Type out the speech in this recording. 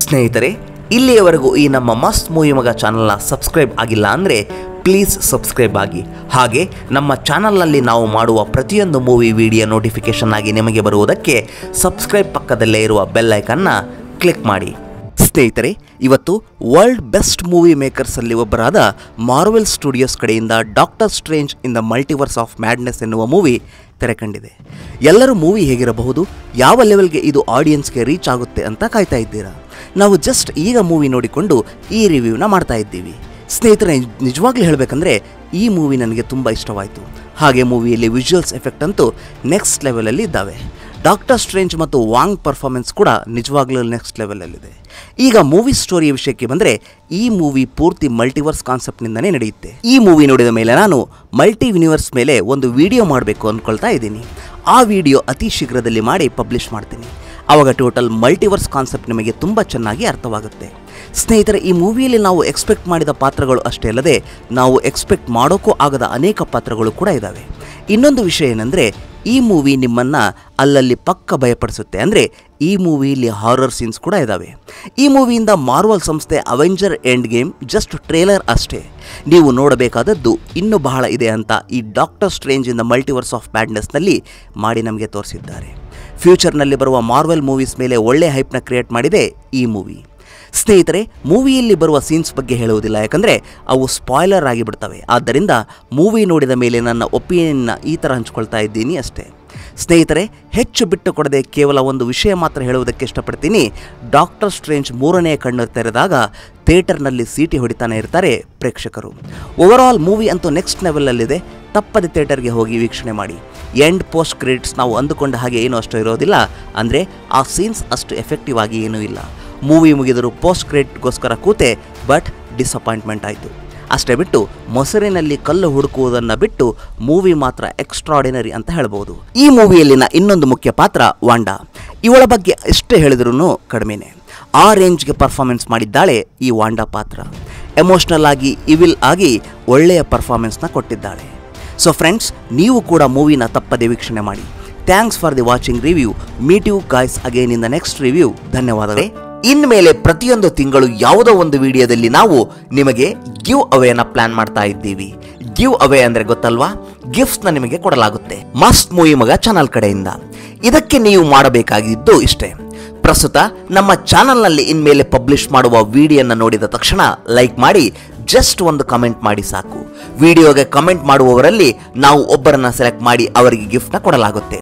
ಸ್ನೇಹಿತರೆ, ಇಲ್ಲಿಯವರೆಗೂ ಈ ನಮ್ಮ ಮಸ್ತ್ ಮೂವಿ ಮಗ ಚಾನಲ್ನ ಸಬ್ಸ್ಕ್ರೈಬ್ ಆಗಿಲ್ಲ ಅಂದರೆ ಪ್ಲೀಸ್ ಸಬ್ಸ್ಕ್ರೈಬ್ ಆಗಿ. ಹಾಗೆ ನಮ್ಮ ಚಾನಲ್ನಲ್ಲಿ ನಾವು ಮಾಡುವ ಪ್ರತಿಯೊಂದು ಮೂವಿ ವಿಡಿಯೋ ನೋಟಿಫಿಕೇಷನ್ ಆಗಿ ನಿಮಗೆ ಬರುವುದಕ್ಕೆ ಸಬ್ಸ್ಕ್ರೈಬ್ ಪಕ್ಕದಲ್ಲೇ ಇರುವ ಬೆಲ್ ಐಕನ್ನ ಕ್ಲಿಕ್ ಮಾಡಿ. ಸ್ನೇಹಿತರೆ, ಇವತ್ತು ವರ್ಲ್ಡ್ ಬೆಸ್ಟ್ ಮೂವಿ ಮೇಕರ್ಸಲ್ಲಿ ಒಬ್ಬರಾದ ಮಾರ್ವೆಲ್ ಸ್ಟುಡಿಯೋಸ್ ಕಡೆಯಿಂದ Doctor Strange in the Multiverse of Madness ಎನ್ನುವ ಮೂವಿ ತೆರೆ ಕಂಡಿದೆ. ಎಲ್ಲರೂ ಮೂವಿ ಹೇಗಿರಬಹುದು, ಯಾವ ಲೆವೆಲ್ಗೆ ಇದು ಆಡಿಯನ್ಸ್ಗೆ ರೀಚ್ ಆಗುತ್ತೆ ಅಂತ ಕಾಯ್ತಾ ಇದ್ದೀರಾ. ನಾವು ಜಸ್ಟ್ ಈಗ ಮೂವಿ ನೋಡಿಕೊಂಡು ಈ ರಿವ್ಯೂನ ಮಾಡ್ತಾ ಇದ್ದೀವಿ. ಸ್ನೇಹಿತರೆ, ನಿಜವಾಗ್ಲೂ ಹೇಳಬೇಕಂದ್ರೆ ಈ ಮೂವಿ ನನಗೆ ತುಂಬ ಇಷ್ಟವಾಯಿತು. ಹಾಗೆ ಮೂವಿಯಲ್ಲಿ ವಿಜುವಲ್ಸ್ ಎಫೆಕ್ಟ್ ಅಂತೂ ನೆಕ್ಸ್ಟ್ ಲೆವೆಲಲ್ಲಿ ಇದ್ದಾವೆ. ಡಾಕ್ಟರ್ ಸ್ಟ್ರೇಂಜ್ ಮತ್ತು ವಾಂಗ್ ಪರ್ಫಾರ್ಮೆನ್ಸ್ ಕೂಡ ನಿಜವಾಗ್ಲೂ ನೆಕ್ಸ್ಟ್ ಲೆವೆಲಲ್ಲಿದೆ. ಈಗ ಮೂವಿ ಸ್ಟೋರಿಯ ವಿಷಯಕ್ಕೆ ಬಂದರೆ, ಈ ಮೂವಿ ಪೂರ್ತಿ ಮಲ್ಟಿವರ್ಸ್ ಕಾನ್ಸೆಪ್ಟ್ನಿಂದನೇ ನಡೆಯುತ್ತೆ. ಈ ಮೂವಿ ನೋಡಿದ ಮೇಲೆ ನಾನು ಮಲ್ಟಿ ಯೂನಿವರ್ಸ್ ಮೇಲೆ ಒಂದು ವಿಡಿಯೋ ಮಾಡಬೇಕು ಅಂದ್ಕೊಳ್ತಾ ಇದ್ದೀನಿ. ಆ ವಿಡಿಯೋ ಅತಿ ಶೀಘ್ರದಲ್ಲಿ ಮಾಡಿ ಪಬ್ಲಿಷ್ ಮಾಡ್ತೀನಿ. ಆವಾಗ ಟೋಟಲ್ ಮಲ್ಟಿವರ್ಸ್ ಕಾನ್ಸೆಪ್ಟ್ ನಿಮಗೆ ತುಂಬ ಚೆನ್ನಾಗಿ ಅರ್ಥವಾಗುತ್ತೆ. ಸ್ನೇಹಿತರೆ, ಈ ಮೂವಿಯಲ್ಲಿ ನಾವು ಎಕ್ಸ್ಪೆಕ್ಟ್ ಮಾಡಿದ ಪಾತ್ರಗಳು ಅಷ್ಟೇ ಅಲ್ಲದೆ ನಾವು ಎಕ್ಸ್ಪೆಕ್ಟ್ ಮಾಡೋಕ್ಕೂ ಆಗದ ಅನೇಕ ಪಾತ್ರಗಳು ಕೂಡ ಇದ್ದಾವೆ. ಇನ್ನೊಂದು ವಿಷಯ ಏನಂದರೆ, ಈ ಮೂವಿ ನಿಮ್ಮನ್ನು ಅಲ್ಲಲ್ಲಿ ಪಕ್ಕ ಭಯಪಡಿಸುತ್ತೆ. ಅಂದರೆ ಈ ಮೂವಿಯಲ್ಲಿ ಹಾರರ್ ಸೀನ್ಸ್ ಕೂಡ ಇದ್ದಾವೆ. ಈ ಮೂವಿಯಿಂದ ಮಾರ್ವಲ್ ಸಂಸ್ಥೆ Avenger Endgame just trailer ಅಷ್ಟೇ. ನೀವು ನೋಡಬೇಕಾದದ್ದು ಇನ್ನೂ ಬಹಳ ಇದೆ ಅಂತ ಈ Doctor Strange in the Multiverse of ಮ್ಯಾಡ್ನೆಸ್ನಲ್ಲಿ ಮಾಡಿ ನಮಗೆ ತೋರಿಸಿದ್ದಾರೆ. ಫ್ಯೂಚರ್ನಲ್ಲಿ ಬರುವ ಮಾರ್ವೆಲ್ ಮೂವೀಸ್ ಮೇಲೆ ಒಳ್ಳೆ ಹೈಪ್ನ ಕ್ರಿಯೇಟ್ ಮಾಡಿದೆ ಈ ಮೂವಿ. ಸ್ನೇಹಿತರೆ, ಮೂವಿಯಲ್ಲಿ ಬರುವ ಸೀನ್ಸ್ ಬಗ್ಗೆ ಹೇಳುವುದಿಲ್ಲ, ಯಾಕಂದರೆ ಅವು ಸ್ಪಾಯ್ಲರ್ ಆಗಿಬಿಡ್ತವೆ. ಆದ್ದರಿಂದ ಮೂವಿ ನೋಡಿದ ಮೇಲೆ ನನ್ನ ಒಪಿನಿಯನ್ನ ಈ ಥರ ಹಂಚ್ಕೊಳ್ತಾ ಇದ್ದೀನಿ ಅಷ್ಟೇ. ಸ್ನೇಹಿತರೆ, ಹೆಚ್ಚು ಬಿಟ್ಟು ಕೊಡದೆ ಕೇವಲ ಒಂದು ವಿಷಯ ಮಾತ್ರ ಹೇಳುವುದಕ್ಕೆ ಇಷ್ಟಪಡ್ತೀನಿ. ಡಾಕ್ಟರ್ ಸ್ಟ್ರೇಂಜ್ ಮೂರನೇ ಕಣ್ಣು ತೆರೆದಾಗ ಥಿಯೇಟರ್ನಲ್ಲಿ ಸೀಟಿ ಹೊಡಿತಾನೆ ಇರ್ತಾರೆ ಪ್ರೇಕ್ಷಕರು. ಓವರಾಲ್ ಮೂವಿ ಅಂತೂ ನೆಕ್ಸ್ಟ್ ಲೆವೆಲಲ್ಲಿದೆ. ತಪ್ಪದೆ ಥಿಯೇಟರ್ಗೆ ಹೋಗಿ ವೀಕ್ಷಣೆ ಮಾಡಿ. ಎಂಡ್ ಪೋಸ್ಟ್ ಕ್ರೆಡಿಟ್ಸ್ ನಾವು ಅಂದುಕೊಂಡ ಹಾಗೆ ಏನೂ ಅಷ್ಟು ಇರೋದಿಲ್ಲ. ಅಂದರೆ ಆ ಸೀನ್ಸ್ ಅಷ್ಟು ಎಫೆಕ್ಟಿವ್ ಆಗಿ ಏನೂ ಇಲ್ಲ. ಮೂವಿ ಮುಗಿದರೂ ಪೋಸ್ಟ್ ಕ್ರೆಡಿಟ್ಗೋಸ್ಕರ ಕೂತೆ, ಬಟ್ ಡಿಸಪಾಯಿಂಟ್ಮೆಂಟ್ ಆಯಿತು. ಅಷ್ಟೇ ಬಿಟ್ಟು ಮೊಸರಿನಲ್ಲಿ ಕಲ್ಲು ಹುಡುಕುವುದನ್ನು ಬಿಟ್ಟು ಮೂವಿ ಮಾತ್ರ ಎಕ್ಸ್ಟ್ರಾರ್ಡಿನರಿ ಅಂತ ಹೇಳ್ಬೋದು. ಈ ಮೂವಿಯಲ್ಲಿನ ಇನ್ನೊಂದು ಮುಖ್ಯ ಪಾತ್ರ ವಾಂಡಾ. ಇವಳ ಬಗ್ಗೆ ಎಷ್ಟೇ ಹೇಳಿದ್ರೂ ಕಡಿಮೆನೆ. ಆ ರೇಂಜ್ಗೆ ಪರ್ಫಾರ್ಮೆನ್ಸ್ ಮಾಡಿದ್ದಾಳೆ ಈ ವಾಂಡಾ ಪಾತ್ರ. ಎಮೋಷ್ನಲ್ ಆಗಿ, ಇವಿಲ್ ಆಗಿ ಒಳ್ಳೆಯ ಪರ್ಫಾರ್ಮೆನ್ಸ್ನ ಕೊಟ್ಟಿದ್ದಾಳೆ. ಸೊ ಫ್ರೆಂಡ್ಸ್, ನೀವು ಕೂಡ ಮೂವಿನ ತಪ್ಪದೆ ವೀಕ್ಷಣೆ ಮಾಡಿ. Thanks for the watching review. Meet you guys again in the next review. ಧನ್ಯವಾದಗಳೇ. ಇನ್ಮೇಲೆ ಪ್ರತಿಯೊಂದು ತಿಂಗಳು ಯಾವುದೋ ಒಂದು ವಿಡಿಯೋದಲ್ಲಿ ನಾವು ನಿಮಗೆ ಗಿವ್ ಅವೇನ ಪ್ಲಾನ್ ಮಾಡ್ತಾ ಇದ್ದೀವಿ. ಗಿವ್ ಅವೇ ಅಂದರೆ ಗೊತ್ತಲ್ವಾ? ಗಿಫ್ಟ್ಸ್ನ ನಿಮಗೆ ಕೊಡಲಾಗುತ್ತೆ ಮಸ್ತ್ ಮೂವಿ ಮಗ ಚಾನಲ್ ಕಡೆಯಿಂದ. ಇದಕ್ಕೆ ನೀವು ಮಾಡಬೇಕಾಗಿದ್ದು ಇಷ್ಟೇ. ಪ್ರಸ್ತುತ ನಮ್ಮ ಚಾನಲ್ನಲ್ಲಿ ಇನ್ಮೇಲೆ ಪಬ್ಲಿಷ್ ಮಾಡುವ ವಿಡಿಯೋನ ನೋಡಿದ ತಕ್ಷಣ ಲೈಕ್ ಮಾಡಿ, ಜಸ್ಟ್ ಒಂದು ಕಮೆಂಟ್ ಮಾಡಿ ಸಾಕು. ವಿಡಿಯೋಗೆ ಕಮೆಂಟ್ ಮಾಡುವವರಲ್ಲಿ ನಾವು ಒಬ್ಬರನ್ನ ಸೆಲೆಕ್ಟ್ ಮಾಡಿ ಅವರಿಗೆ ಗಿಫ್ಟ್ನ ಕೊಡಲಾಗುತ್ತೆ.